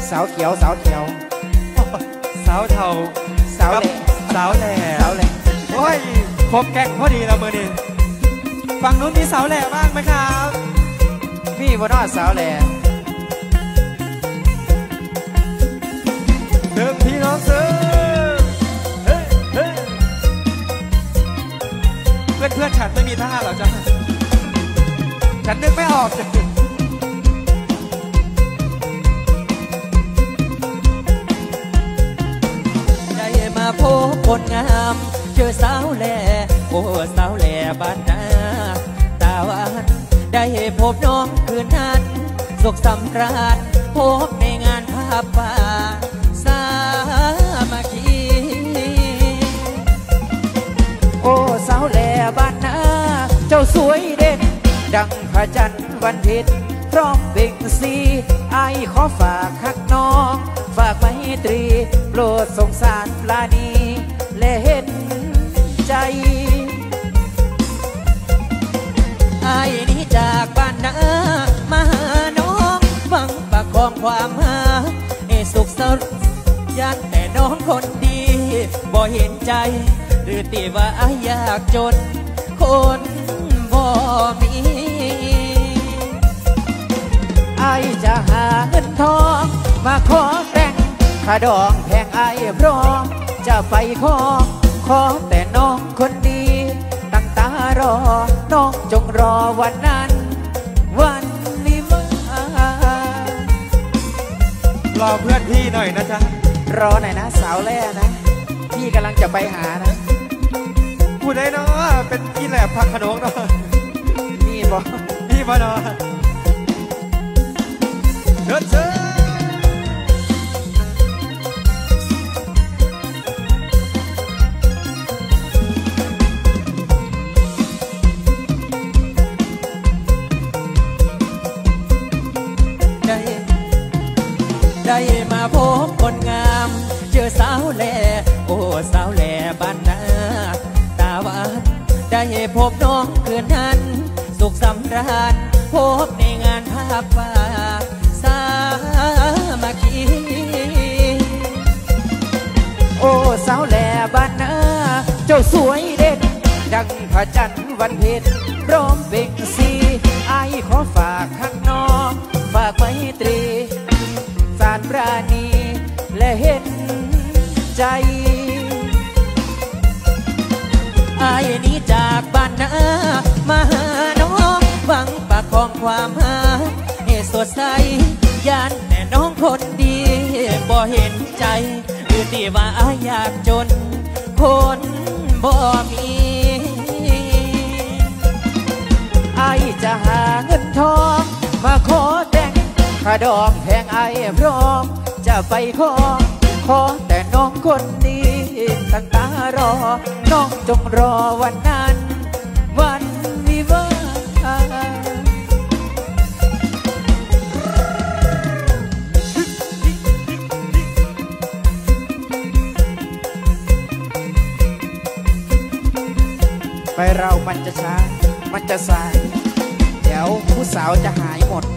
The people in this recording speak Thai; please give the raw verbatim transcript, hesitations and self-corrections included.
สาวเขียวสาวเขียวสาวเทาสาวแหล่สาวแหล่สาวแหล่โอ้ยครบแก๊งพอดีแล้วมือนี้ฝั่งนู้นมีสาวแหล่บ้างไหมครับพี่บนอสาวแหล่เดิมพี่น้องเสือเฮ้เฮ้เพื่อนเพื่อนฉันไม่มีท่าหรอจ๊ะฉันนึกไม่ออกได้มาพบคนงามเจอสาวแหล่โอ้สาวแหล่บ้านนาตาหวานได้พบน้องคืนนั้นสุขสำราญพบในงานผ้าป่าสามัคคีโอ้สาวแหล่บ้านนาเจ้าสวยเด่นดังพระจันทร์วันเพ็ญพร้อมเบ่งสีไอขอฝากฮักน้องฝากไมตรีโปรดสงสารปลาณีและเห็นใจไอ้นี้จากบ้านนามาหาน้องหวังประคองความหาให้สุขสันต์ยันแต่น้องคนดีบ่เห็นใจหรือตีว่าไอ้ยากจนคนบ่มีไอ้จะหาเงินทองมาขอแต่งขาดองแพงไอ้พร้อมจะไปขอขอแต่น้องคนดีตั้งตารอน้องจงรอวันนั้นวันนี้มารอเพื่อนพี่หน่อยนะจ๊ะรอหน่อยนะสาวแร่นะพี่กำลังจะไปหานะพูดได้เนาะเป็นพี่แหลบผักขนมเนาะพี่บอกพี่มาเนาะเดินเชิญได้ได้มาพบคนงามเจอสาวแหล่โอ้สาวแหล่บ้านนาตาหวานได้พบน้องคืนนั้นสุขสำราญพบในงานผ้าป่าสามัคคีโอ้สาวแหล่บ้านนาเจ้าสวยเด่นดังพระจันทร์วันเพ็ญพร้อมเบ่งสีไอขอฝากข้างนอกฝากไมตรีสารปราณีและเห็นใจไอ้นี้จากบ้านนามาหาน้องหวังประคองความหาให้สดใสยันแต่น้องคนดีบ่เห็นใจหรือที่ว่าอายากจนคนบ่มีไอจะหาเงินทองมาขอแต่งขาดองแพงไอพร้อมจะไปขอขอแต่น้องคนดีตั้งตารอน้องจงรอวันนั้นวันวิวาไปเรามันจะช้ามันจะสายเดี๋ยวผู้สาวจะหายหมด